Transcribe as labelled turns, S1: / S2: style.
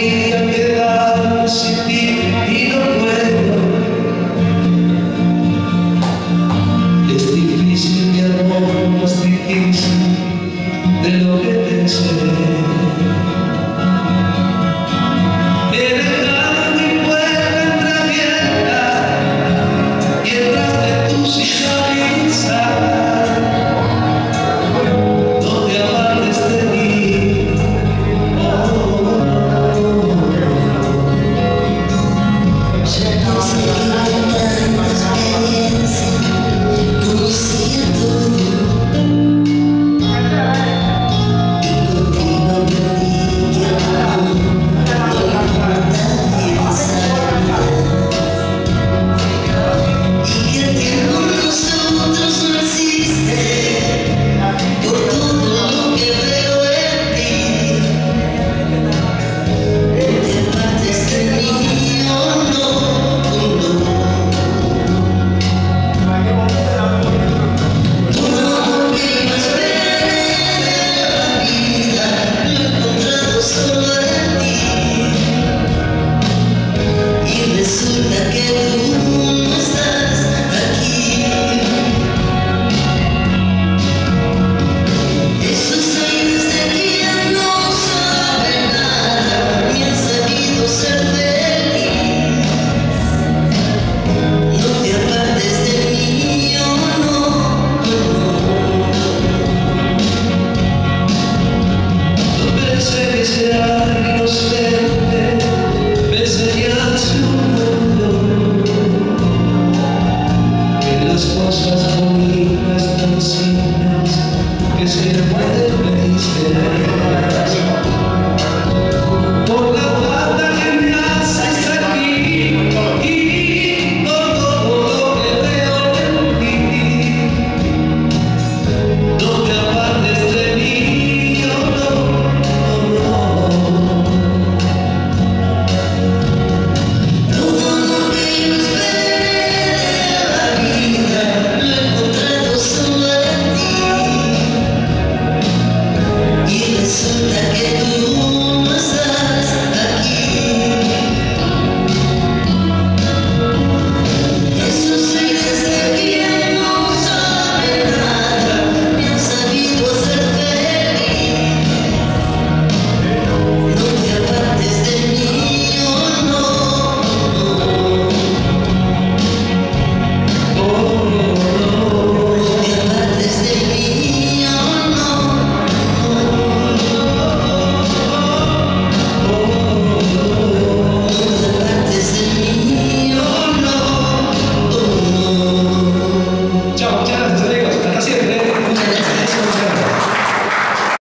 S1: quería quedar sin ti y no puedo. Es difícil, mi amor, más difícil de lo que pensé. He dejado mi puerta entreabierta y entraste tú sin avisar. No te apartes de mí. Resulta que tú no estás aquí. Esos aires de quien no sabe nada, ni han sabido ser feliz.